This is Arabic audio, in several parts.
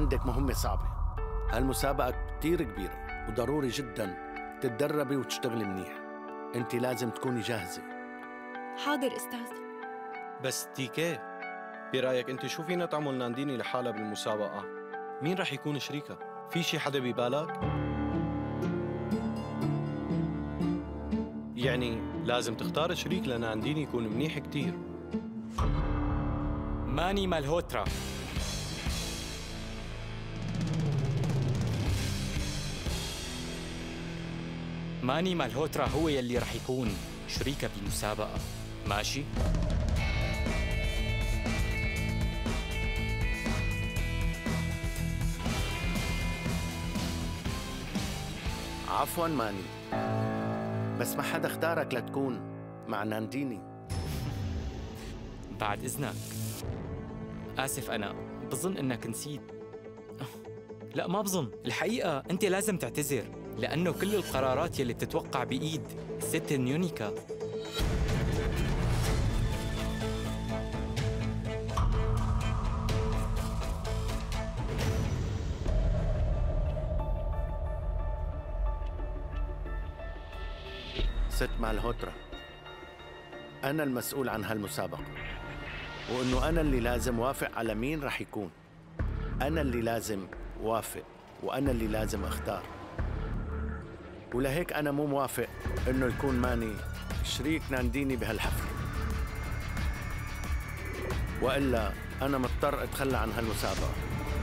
عندك مهمة صعبة. هالمسابقة كتير كبيرة وضروري جداً تتدربي وتشتغلي منيح. انت لازم تكوني جاهزة. حاضر أستاذ. بس تيكي، برأيك انت شو فينا تعمل نانديني لحالها بالمسابقة؟ مين رح يكون شريكها؟ في شي حدا ببالك؟ يعني لازم تختار شريك لنانديني يكون منيح كتير. ماني مالهوترا. ماني مالهوترا هو يلي رح يكون شريكها بالمسابقة، ماشي؟ عفواً ماني، بس ما حدا اختارك لتكون مع نانديني. بعد إذنك. آسف، أنا بظن إنك نسيت. لا ما بظن، الحقيقة أنت لازم تعتذر، لأنه كل القرارات يلي بتتوقع بإيد الست نيونيكا. ست مالهوترا، أنا المسؤول عن هالمسابقة، وإنه أنا اللي لازم وافق على مين رح يكون. أنا اللي لازم وافق وأنا اللي لازم أختار، ولهيك أنا مو موافق إنه يكون ماني شريك نانديني بهالحفلة، وإلا أنا مضطر أتخلى عن هالمسابقة.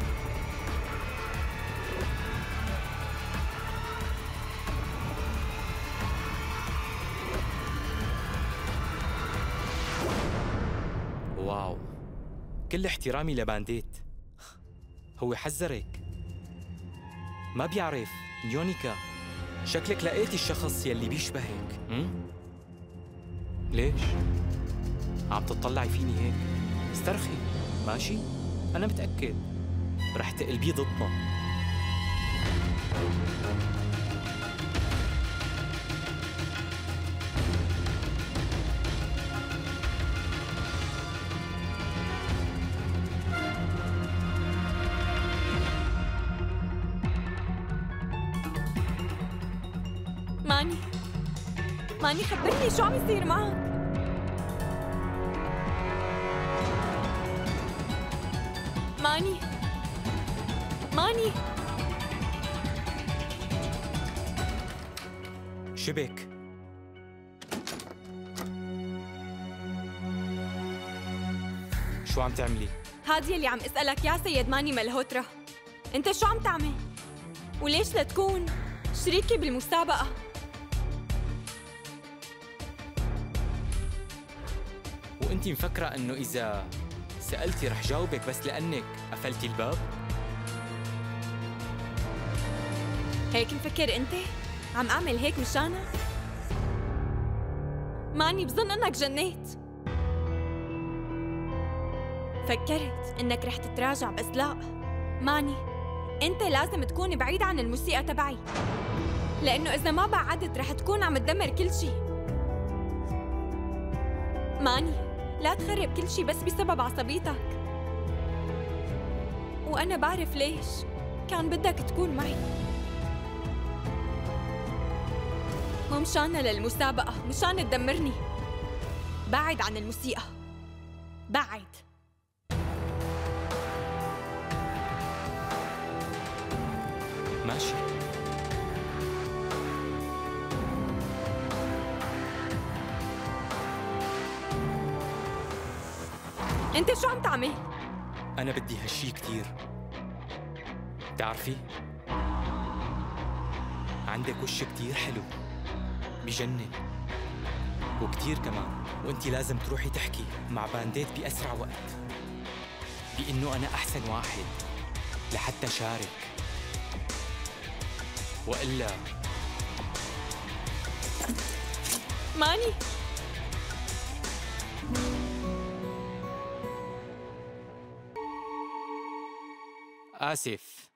واو، كل احترامي لبانديت، هو حذرك. ما بيعرف نيونيكا، شكلك لقيتي الشخص يلي بيشبهك. ليش؟ عم تطلعي فيني هيك؟ استرخي، ماشي؟ أنا متأكد رح تقلبيه ضدنا. ماني خبرني شو عم يصير معك؟ ماني شبك؟ شو عم تعملي؟ هادي اللي عم اسألك يا سيد ماني مالهوترا، انت شو عم تعمل؟ وليش لتكون شريكي بالمسابقة؟ وانتي مفكرة انه اذا سألتي رح جاوبك بس لأنك قفلتي الباب؟ هيك مفكر انت؟ عم اعمل هيك مشانك؟ ماني بظن انك جنيت. فكرت انك رح تتراجع بس لا، ماني، انت لازم تكون بعيد عن الموسيقى تبعي، لانه اذا ما بعدت رح تكون عم تدمر كل شي. ماني، لا تخرب كل شي بس بسبب عصبيتك، وأنا بعرف ليش كان بدك تكون معي. مو مشانها للمسابقة، مشان تدمرني. بعد عن الموسيقى، بعد. ماشي. انت شو عم تعمل؟ أنا بدي هالشي كتير. بتعرفي؟ عندك وش كتير حلو، بجنن، وكتير كمان، وانتي لازم تروحي تحكي مع بانديت بأسرع وقت بإنه أنا أحسن واحد لحتى شارك، وإلا ماني. آسف،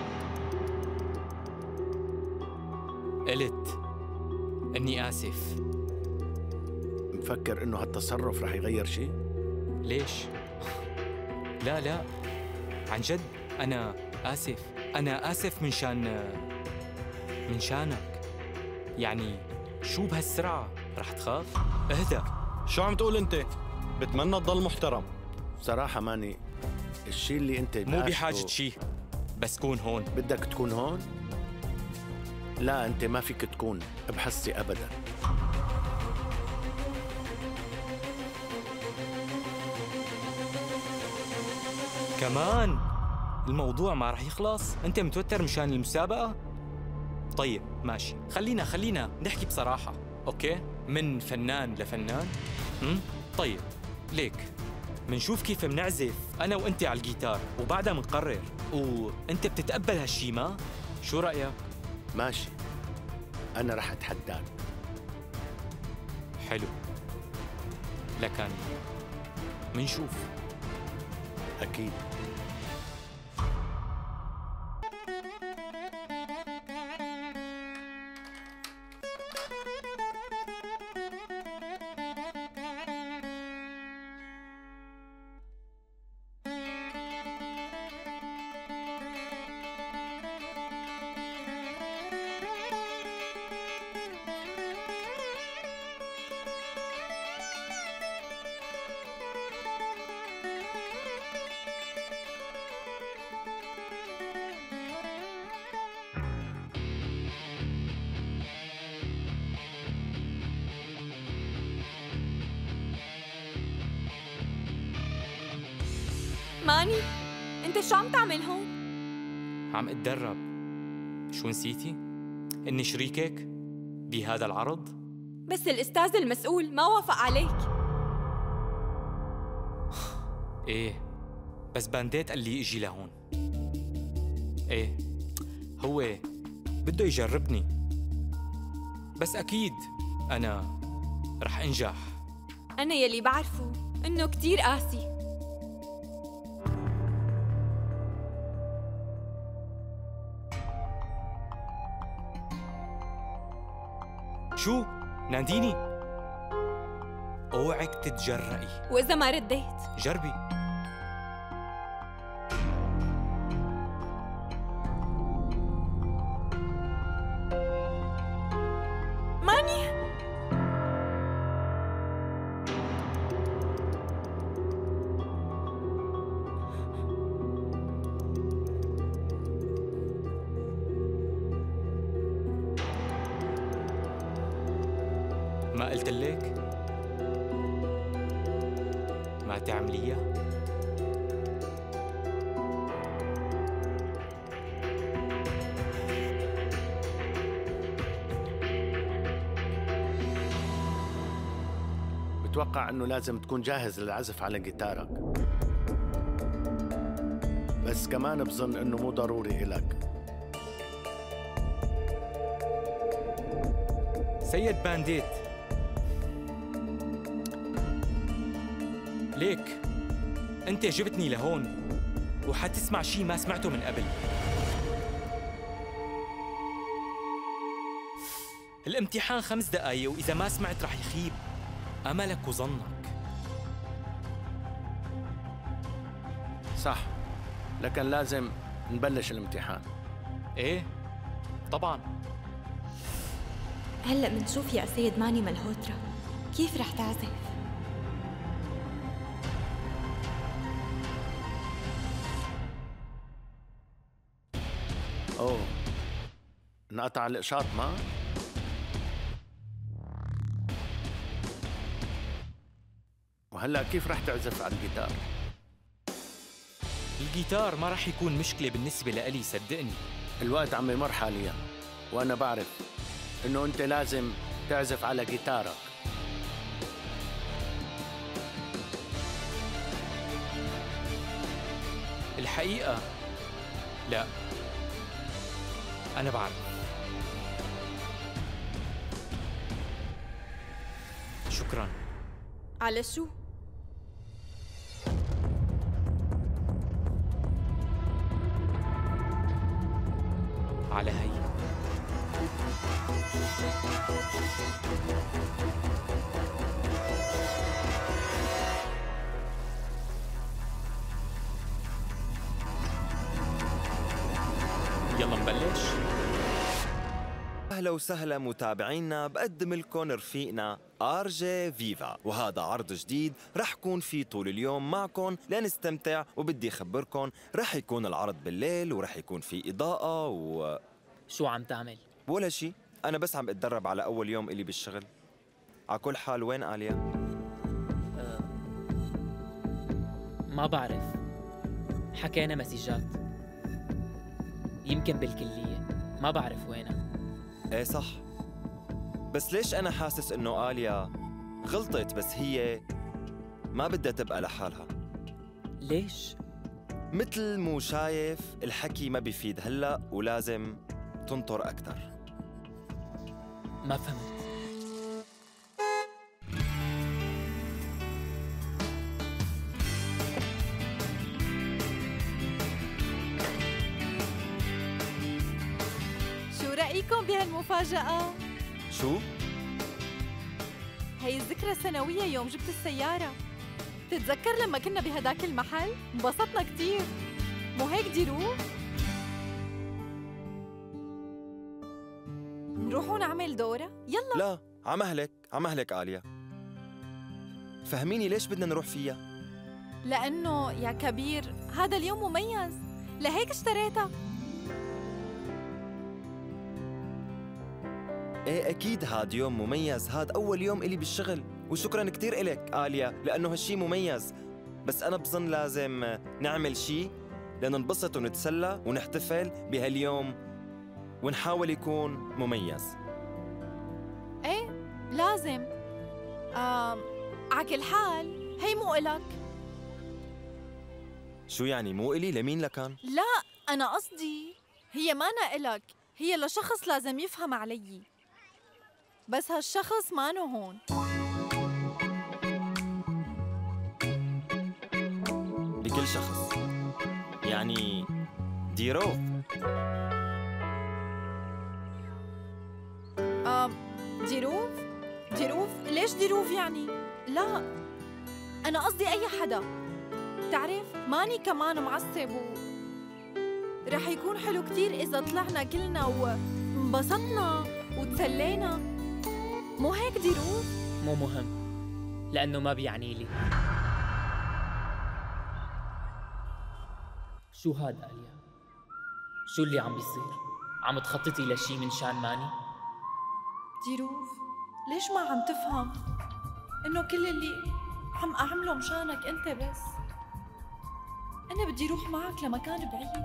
قلت إني آسف. مفكر إنه هالتصرف رح يغير شيء؟ ليش؟ لا لا، عن جد أنا آسف، أنا آسف من شانك. يعني شو بهالسرعة؟ رح تخاف؟ اهدأ. شو عم تقول انت؟ بتمنى تضل محترم. صراحة ماني الشيء اللي انت مو بحاجة شيء، بس كون هون. بدك تكون هون؟ لا، انت ما فيك تكون بحصتي ابدا. كمان الموضوع ما رح يخلص. انت متوتر مشان المسابقة؟ طيب ماشي، خلينا نحكي بصراحة، اوكي؟ من فنان لفنان. طيب ليك منشوف كيف منعزف انا وانت على الجيتار وبعدها منقرر، وانت بتتقبل هالشي ما؟ شو رأيك؟ ماشي، انا رح اتحداك. حلو، لكن منشوف. اكيد. ماني، انت شو عم تعمل هون؟ عم اتدرب. شو نسيتي؟ اني شريكك بهذا العرض؟ بس الأستاذ المسؤول ما وافق عليك. ايه، بس بانديت قال لي اجي لهون. ايه، هو بده يجربني، بس اكيد انا رح انجح. أنا يلي بعرفه إنه كتير قاسي. شو؟ ناديني. اوعك تتجرئي، وإذا ما رديت؟ جربي. ماني. ما قلت لك ما تعمليها؟ بتوقع انه لازم تكون جاهز للعزف على جيتارك، بس كمان بظن انه مو ضروري إلك. سيد بانديت، ليك انت جبتني لهون وحتسمع شي ما سمعته من قبل. الامتحان 5 دقايق، وإذا ما سمعت رح يخيب أملك وظنك. صح، لكن لازم نبلش الامتحان. ايه طبعا. هلأ منشوف يا سيد ماني ملهوترا كيف رح تعزف. اوه، انقطع الإشاط ما؟ وهلأ كيف رح تعزف على الجيتار؟ الجيتار ما رح يكون مشكلة بالنسبة لإلي، صدقني. الوقت عم يمر حاليا، وأنا بعرف إنه أنت لازم تعزف على جيتارك. الحقيقة لا، أنا بعرف. شكراً. على شو؟ على هي. يلا نبلش. أهلا وسهلا متابعينا، بقدم لكم رفيقنا RJ Viva، وهذا عرض جديد رح يكون فيه طول اليوم معكم لنستمتع. وبدي أخبركم رح يكون العرض بالليل ورح يكون فيه إضاءة شو عم تعمل؟ ولا شيء، أنا بس عم أتدرب على أول يوم إلي بالشغل. على كل حال وين آليا؟ ما بعرف، حكينا مسجات، يمكن بالكلية، ما بعرف وينها. إيه صح، بس ليش أنا حاسس إنه آليا غلطت بس هي ما بدها تبقى لحالها؟ ليش؟ مثل مو شايف الحكي ما بيفيد هلأ ولازم تنطر أكتر. ما فهمت. شو رأيكم بهالمفاجأة؟ شو؟ هي الذكرى السنوية يوم جبت السيارة. تتذكر لما كنا بهداك المحل؟ انبسطنا كتير، مو هيك ديرو؟ نروحوا نعمل دورة؟ يلا. لا، عمهلك آليا، فهميني ليش بدنا نروح فيها؟ لأنه يا كبير هذا اليوم مميز، لهيك اشتريتها. ايه اكيد هاد يوم مميز، هاد اول يوم الي بالشغل، وشكرا كتير الك آليا لانه هالشي مميز. بس انا بظن لازم نعمل شي لننبسط ونتسلى ونحتفل بهاليوم ونحاول يكون مميز. ايه لازم. عكل حال هي مو إلك. شو يعني مو إلي؟ لمين لكان؟ لا أنا قصدي هي مانا إلك، هي لشخص لازم يفهم علي، بس هالشخص مانو هون. بكل شخص يعني ديروف. ديروف ليش ديروف يعني؟ لا أنا قصدي أي حدا، تعرف ماني كمان معصب رح يكون حلو كتير إذا طلعنا كلنا وانبسطنا وتسلينا، مو هيك ديروف؟ مو مهم، لأنه ما بيعني لي. شو هاد آليا؟ شو اللي عم بيصير؟ عم تخططي لشي من شان ماني؟ ديروف ليش ما عم تفهم إنه كل اللي عم أعمله مشانك أنت بس؟ أنا بدي روح معك لمكان بعيد.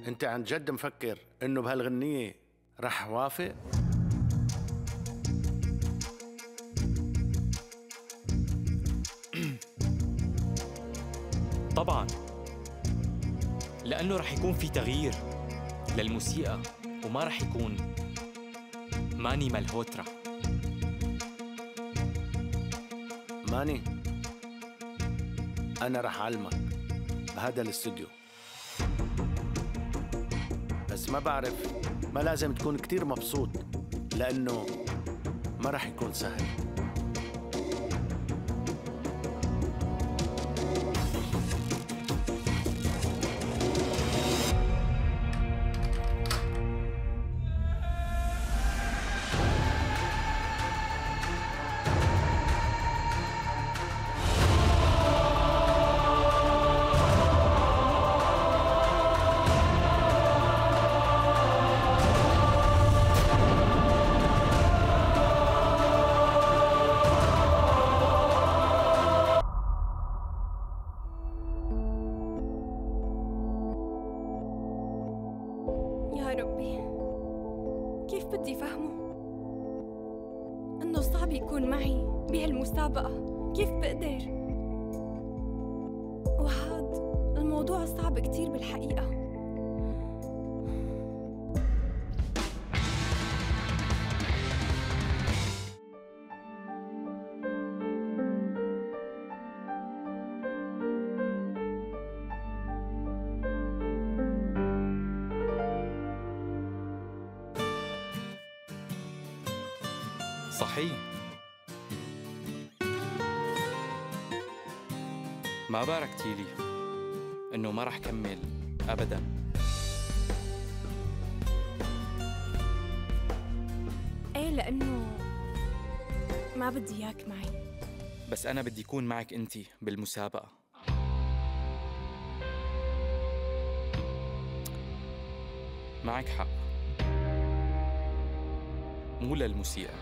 انت عن جد مفكر انه بهالغنية رح وافق؟ طبعاً، لأنه رح يكون في تغيير للموسيقى وما رح يكون ماني ملهوترا. ماني، أنا رح أعلمك بهذا الاستوديو، بس ما بعرف، ما لازم تكون كتير مبسوط لأنه ما رح يكون سهل. يا ربي، كيف بدي فهمه إنه صعب يكون معي بهالمسابقة؟ كيف بقدر؟ وهاد الموضوع صعب كتير بالحقيقة. صحيح، ما باركتيلي إنه ما رح كمل أبداً. إيه، لأنه ما بدي إياك معي. بس أنا بدي أكون معك أنتي بالمسابقة. معك حق، مو للموسيقى،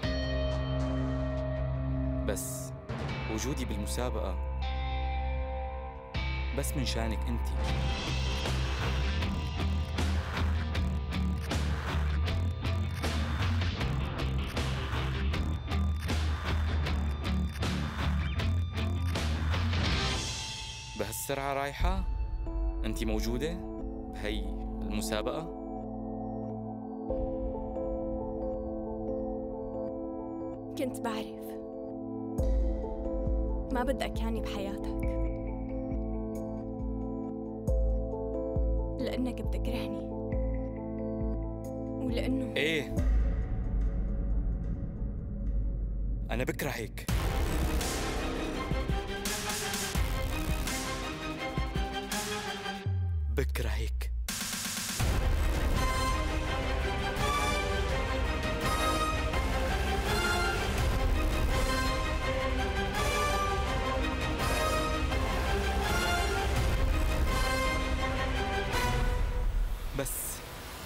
بس وجودي بالمسابقة بس من شانك أنتي. بهالسرعة رايحة أنتي موجودة بهي المسابقة؟ كنت بعرف ما بدك يعني بحياتك، لأنك بتكرهني ولأنه إيه، أنا بكرهك. بكرهك. بس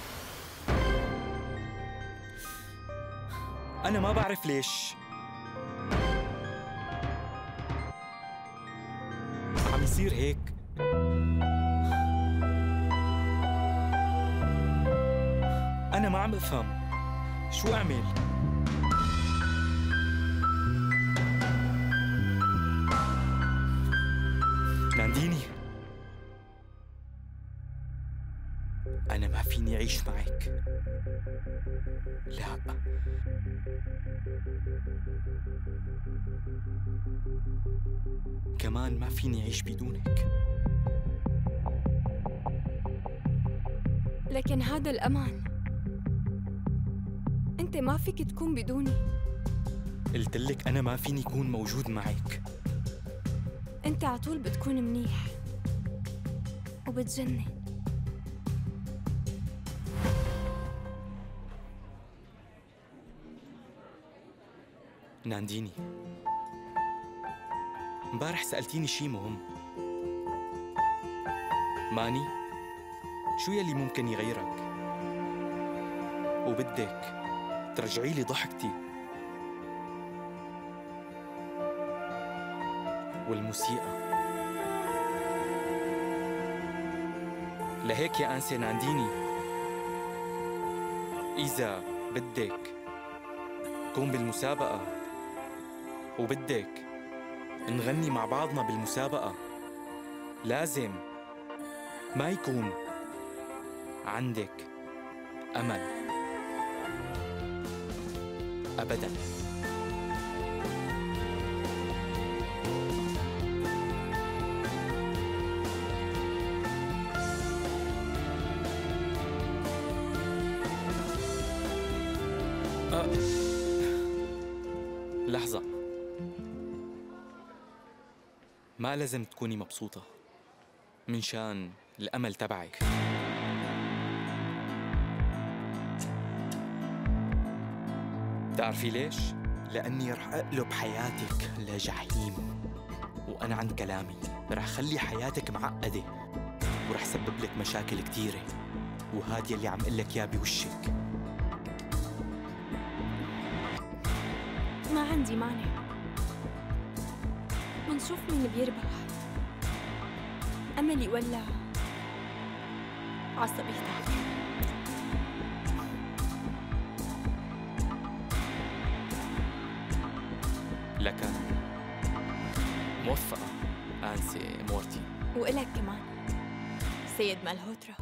أنا ما بعرف ليش عم يصير هيك. أنا ما عم أفهم شو أعمل. نانديني، أنا ما فيني أعيش معك. لا، كمان ما فيني أعيش بدونك. لكن هذا الأمان أنت ما فيك تكون بدوني. قلتلك أنا ما فيني أكون موجود معك. أنت عطول بتكون منيح وبتجنن. نانديني، امبارح سألتيني شي مهم. ماني، شو يلي ممكن يغيرك؟ وبدك ترجعي لي ضحكتي والموسيقى. لهيك يا أنسة نانديني، إذا بدك تكون بالمسابقة وبدك نغني مع بعضنا بالمسابقة، لازم ما يكون عندك أمل أبداً. لحظة، ما لازم تكوني مبسوطة من شان الأمل تبعك. تعرفي ليش؟ لأني رح أقلب حياتك لجحيم، وأنا عن كلامي رح خلي حياتك معقدة ورح سبب لك مشاكل كتيرة، وهاد يلي عم قلك يا بوشك. ما عندي مانع، منشوف مين بيربح، أملي ولا عصبيتك. لك موفقة أنسة مورتي، وإلك كمان سيد مالهوترا.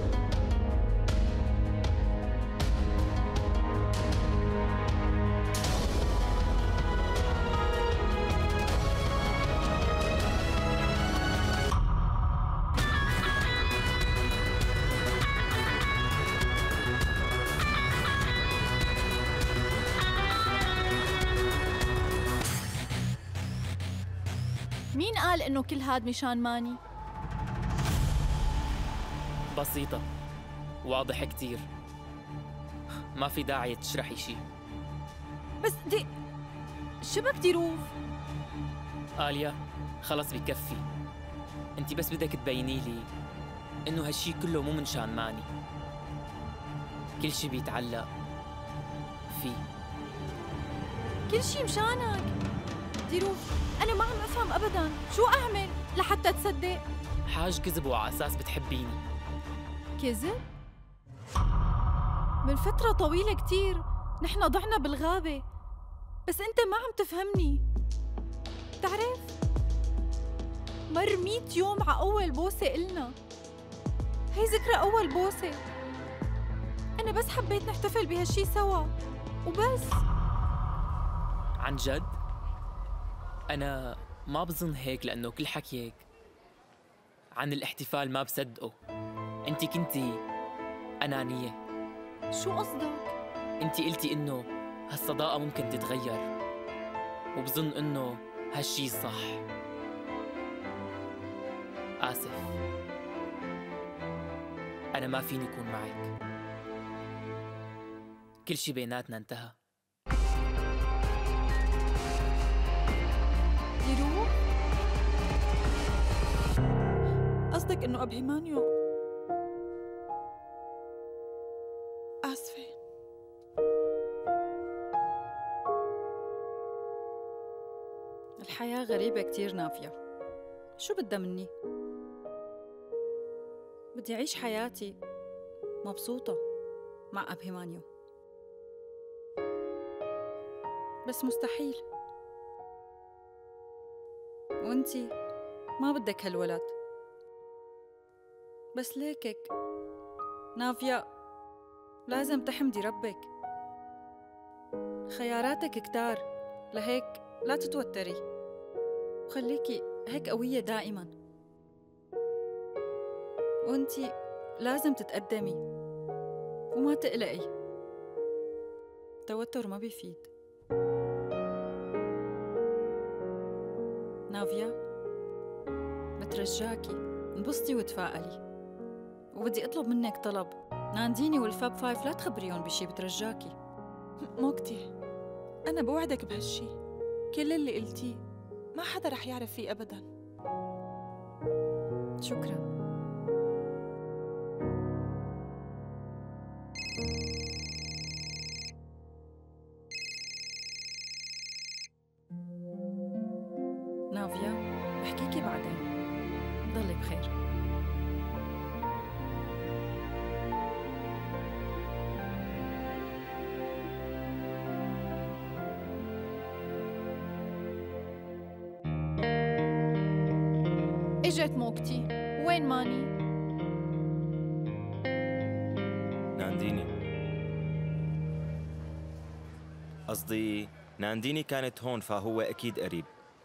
مين قال إنه كل هاد مشان ماني؟ بسيطة، واضح كتير، ما في داعي تشرحي شي. بس دي شو بدك روف؟ آليا خلص بكفي، انتي بس بدك تبيني لي إنه هالشي كله مو من شان ماني، كل شي بيتعلق فيه. كل شي مشانك ديروف. أنا ما عم أفهم أبداً، شو أعمل لحتى تصدق؟ حاج كذب وعلى أساس بتحبيني. كذب؟ من فترة طويلة كتير نحن ضعنا بالغابة، بس أنت ما عم تفهمني. تعرف مر 100 يوم على أول بوسة إلنا، هي ذكرى أول بوسة. أنا بس حبيت نحتفل بهالشي سوا وبس. عن جد؟ أنا ما بظن هيك، لأنه كل حكيك عن الاحتفال ما بصدقه. أنتي كنتي أنانية. شو قصدك؟ أنتي قلتي إنه هالصداقة ممكن تتغير، وبظن إنه هالشي صح. آسف، أنا ما فيني أكون معك، كل شي بيناتنا انتهى. ديروف؟ قصدك إنه أبهيمانيو؟ آسفة. الحياة غريبة كتير نافية، شو بدها مني؟ بدي أعيش حياتي مبسوطة مع أبهيمانيو، بس مستحيل. وانتي ما بدك هالولد، بس ليكك نافيا لازم تحمدي ربك، خياراتك كتار، لهيك لا تتوتري وخليكي هيك قوية دائما. وانتي لازم تتقدمي وما تقلقي، التوتر ما بيفيد. نافيا بترجاكي انبسطي وتفائلي، وبدي اطلب منك طلب، نانديني والفاب فايف لا تخبريهم بشي، بترجاكي. مو كتير، أنا بوعدك بهالشي، كل اللي قلتيه ما حدا رح يعرف فيه أبداً. شكراً. نافيا بحكيكي بعدين، ضلي بخير. اجت موكتي. وين ماني؟ نانديني، قصدي نانديني كانت هون، فهو أكيد قريب.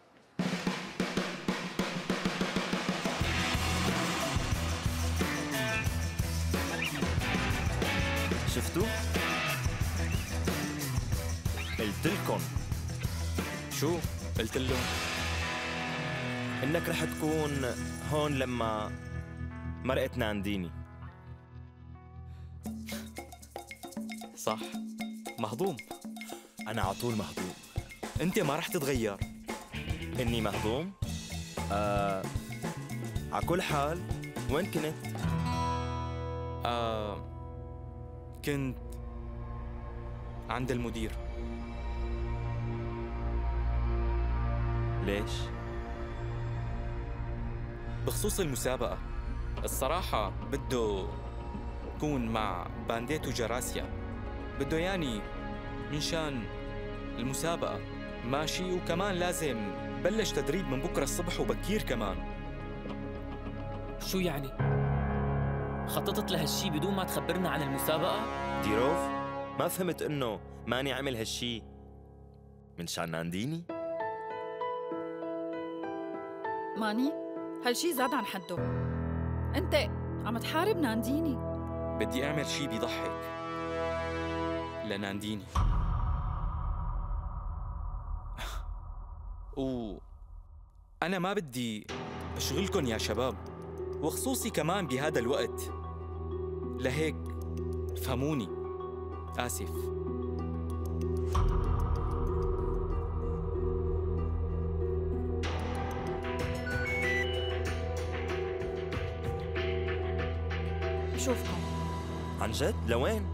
شفتوا؟ قلتلكن. شو؟ قلت لهم إنك رح تكون هون لما مرقت نانديني. صح، مهضوم. أنا عطول مهضوم. انت ما رح تتغير. إني مهضوم؟ عكل حال، وين كنت؟ كنت عند المدير. ليش؟ بخصوص المسابقة، الصراحة بده يكون مع بانديت وجراسيا. بده يعني من شان المسابقة ماشي، وكمان لازم بلش تدريب من بكرة الصبح وبكير كمان. شو يعني؟ خططت لهالشي بدون ما تخبرنا عن المسابقة؟ ديروف، ما فهمت إنه ماني عمل هالشي من شان نانديني؟ ماني، هالشي زاد عن حده. انت عم تحارب نانديني. بدي أعمل شي بيضحك لنانديني. أنا ما بدي أشغلكن يا شباب، وخصوصي كمان بهذا الوقت، لهيك فهموني. آسف. بشوفكم. عن جد؟ لوين؟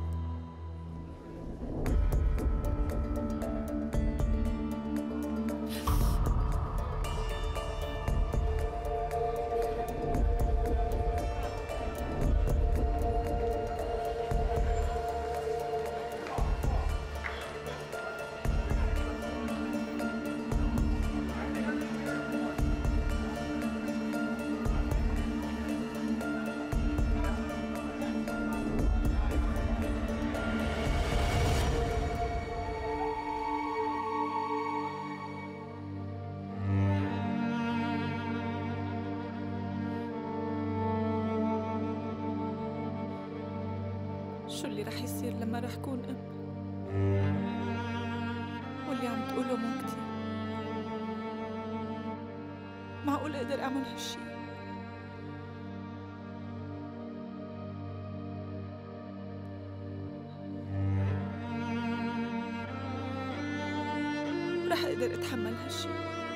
شو اللي رح يصير لما رح كون أم؟ واللي عم تقوله موكتي، معقول أقدر أعمل هالشي؟ رح أقدر أتحمل هالشي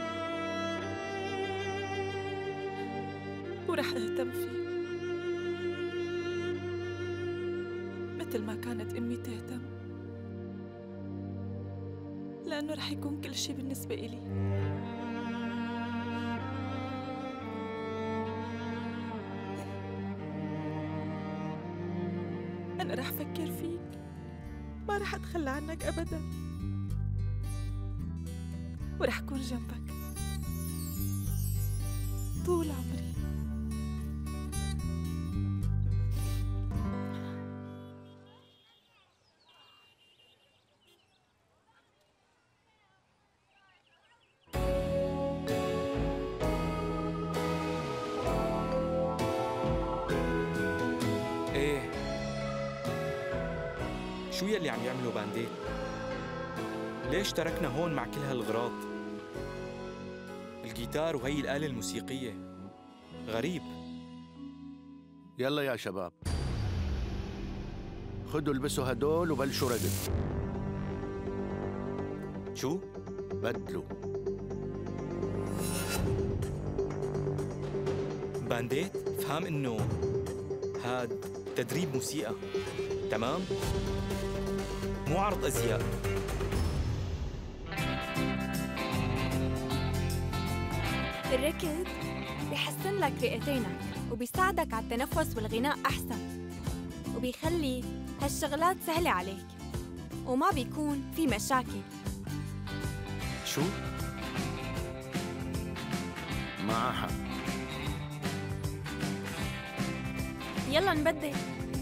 ورح أهتم فيه مثل ما كانت أمي تهتم، لأنه رح يكون كل شي بالنسبة إلي. أنا رح أفكر فيك، ما رح أتخلى عنك أبداً، ورح أكون جنبك طول عمري. شو يلي عم يعملوا بانديت؟ ليش تركنا هون مع كل هالغراض؟ الجيتار وهي الآلة الموسيقية. غريب. يلا يا شباب، خدوا البسوا هدول وبلشوا رقد. شو؟ بدلوا. بانديت؟ فهم إنه هاد تدريب موسيقى، تمام؟ مو عرض أزياء. الركض بيحسن لك رئتينك وبيساعدك على التنفس والغناء أحسن، وبيخلي هالشغلات سهلة عليك وما بيكون في مشاكل. شو؟ معها حق. يلا نبدل.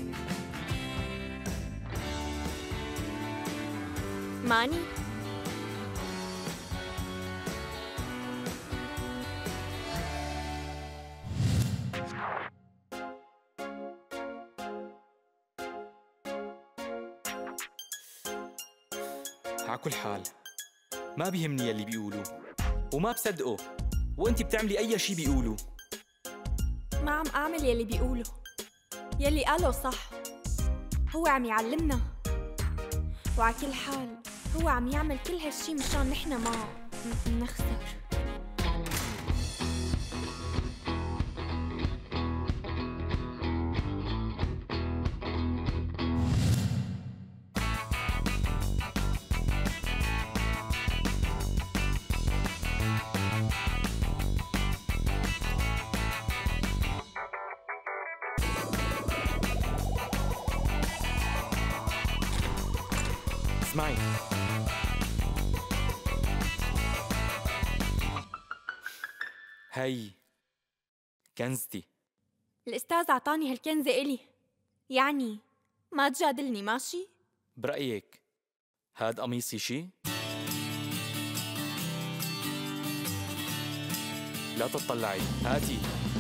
ماني على كل حال ما بيهمني يلي بيقولوا وما بصدقه، وانت بتعملي اي شي بيقولوا. ما عم أعمل يلي بيقولوا، يلي قالوا صح. هو عم يعلمنا، وعلى كل حال هو عم يعمل كل هالشي مشان نحن ما نخسر. اسمعي، هي كنزتي. الأستاذ عطاني هالكنزة إلي، يعني ما تجادلني ماشي؟ برأيك هاد قميصي شي؟ لا تطلعي، هاتي.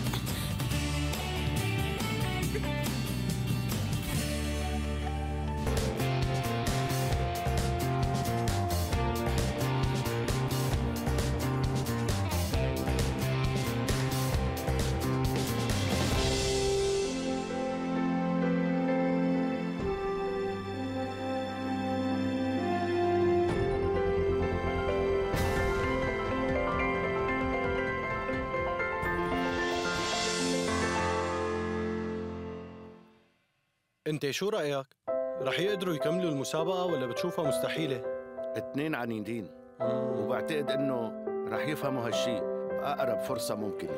انت شو رأيك؟ رح يقدروا يكملوا المسابقة ولا بتشوفها مستحيلة؟ اثنين عنيدين، وبعتقد انه رح يفهموا هالشي بأقرب فرصة ممكنة.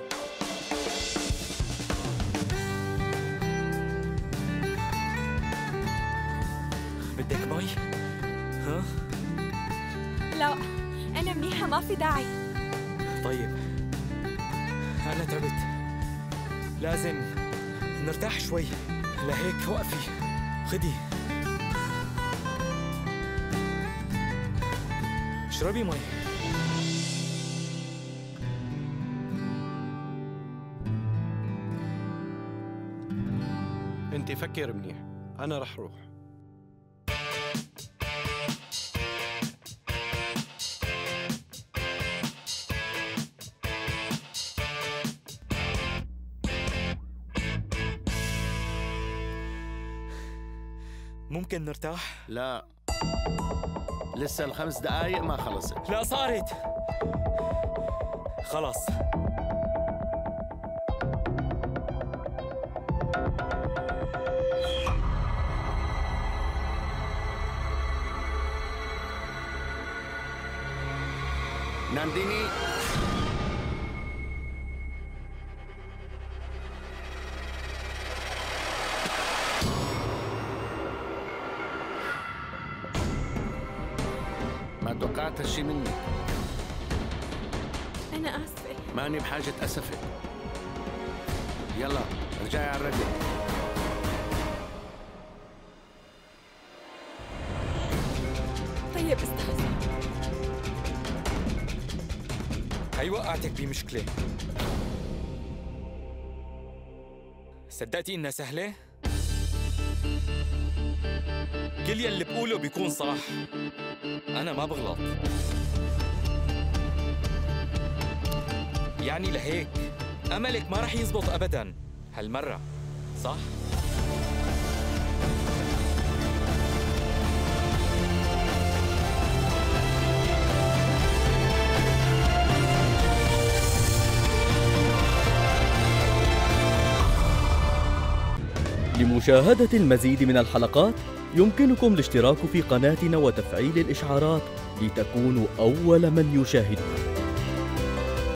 بدك مي؟ ها؟ لا أنا منيحة، ما في داعي. طيب أنا تعبت، لازم نرتاح شوي، لهيك وقفي، خدي اشربي مي. انت فكر منيح، أنا رح روح. ممكن نرتاح؟ لا، لسه ال5 دقايق ما خلصت. لا صارت. خلص. نانديني، ما توقعت هالشي منك. أنا آسفة. ماني بحاجة أسفك. يلا ارجعي على الرجل. طيب استاذ. هي وقعتك بمشكلة. صدقتي إنها سهلة؟ كل يلي بقوله بيكون صح، أنا ما بغلط. يعني لهيك أملك ما رح يزبط أبداً هالمرة، صح؟ لمشاهدة المزيد من الحلقات يمكنكم الاشتراك في قناتنا وتفعيل الإشعارات لتكونوا أول من يشاهدها.